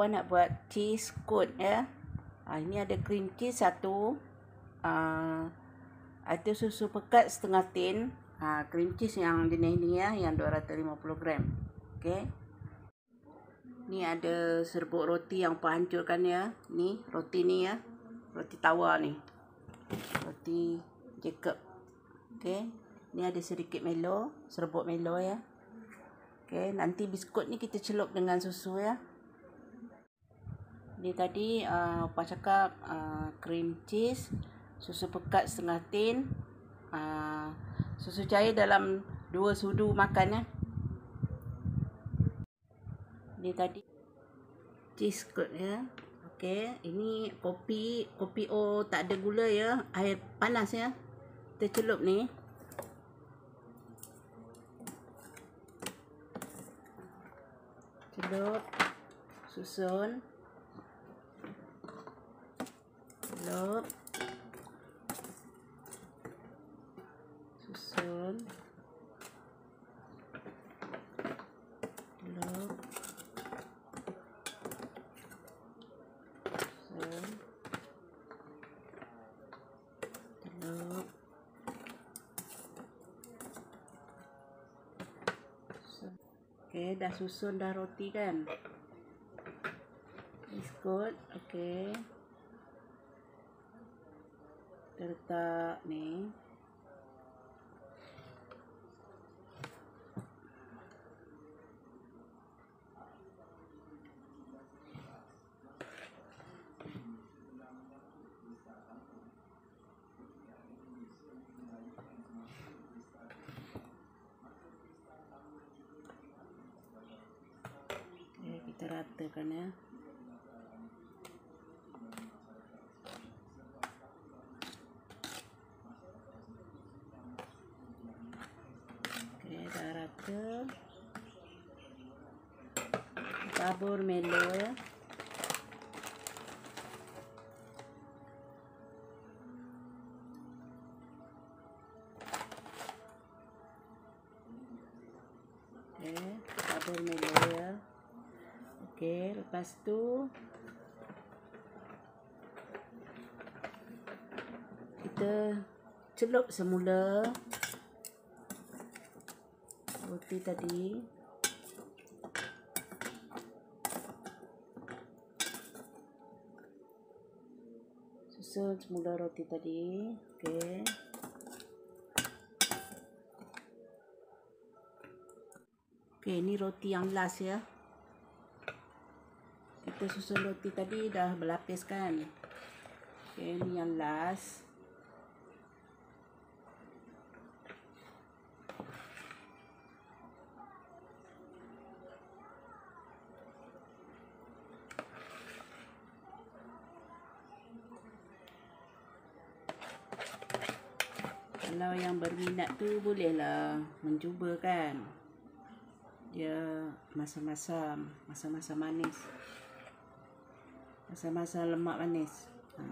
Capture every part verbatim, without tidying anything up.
Opa nak buat cheese coat ya. Ha, ini ada cream cheese satu. Uh, ada susu pekat setengah tin. Ha, cream cheese yang jenis ni ya, yang dua ratus lima puluh gram. Okey. Ni ada serbuk roti yang Opa hancurkan ya. Ni roti ni ya. Roti tawar ni. Roti Jacob. Okey. Ni ada sedikit Milo, serbuk Milo ya. Okey, nanti biskut ni kita celup dengan susu ya. Ni tadi uh, Opa cakap uh, cream cheese, susu pekat setengah tin, uh, susu cair dalam dua sudu makan ya. Ni tadi cheese coat ya. Okey, ini kopi, kopi O tak ada gula ya, air panas ya. Kita celup ni. Celup, susun. Celup, susun, celup, susun, celup, susun. Okey, dah susun dah roti kan, biskut. Okey, kita letak ni. Okey, kita ratakan ya. Rata, tabur Milo ya. Okey, tabur Milo ya. Okey, lepas tu kita celup semula roti tadi. Susun semula roti tadi. Okey. Okey, ini roti yang last ya. Kita susun roti tadi dah berlapis kan. Okey, ini yang last. Kalau yang berminat tu bolehlah mencuba kan. Dia masa-masa masa-masa manis. Masa-masa lemak manis. Ha.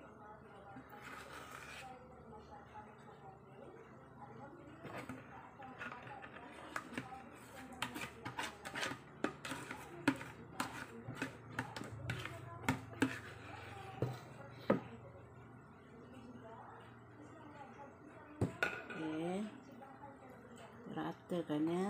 Okey. Ratakan ya.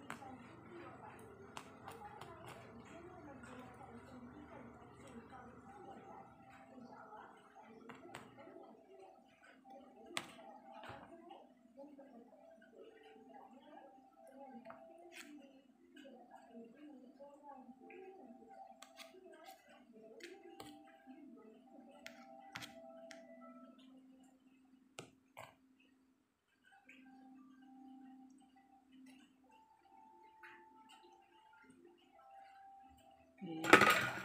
Okay.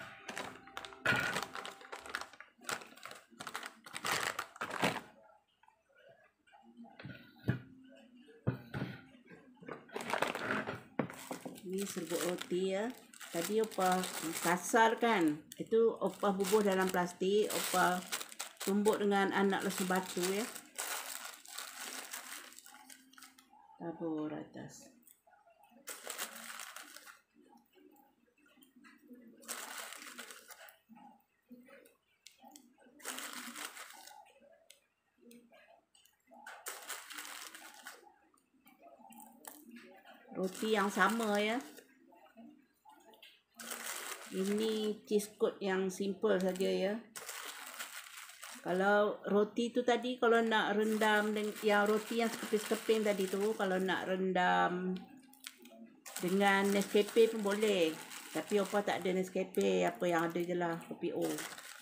Ini serbuk roti ya. Tadi Opa kasar kan. Itu Opa bubuh dalam plastik. Opa tumbuk dengan anak lesu batu ya. Tabur atas. roti yang sama ya. Ini cheese coat yang simple saja ya. Kalau roti tu tadi, kalau nak rendam dengan yang roti yang sekeping-sekeping tadi tu, kalau nak rendam dengan Nescafe pun boleh. Tapi opa tak ada Nescafe, apa yang ada je lah, kopi O.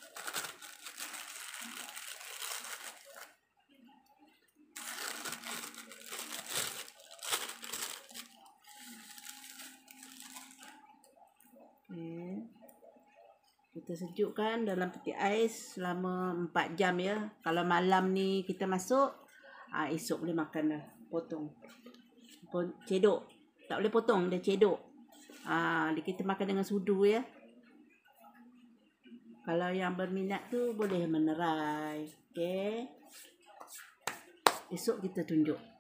Okay. Kita sejukkan dalam peti ais selama empat jam ya. Kalau malam ni kita masuk, ah, esok boleh makan dah. Potong. Cedok. Tak boleh potong, dia cedok. Ah, kita makan dengan sudu ya. Kalau yang berminat tu boleh menerai. Okay. Esok kita tunjuk.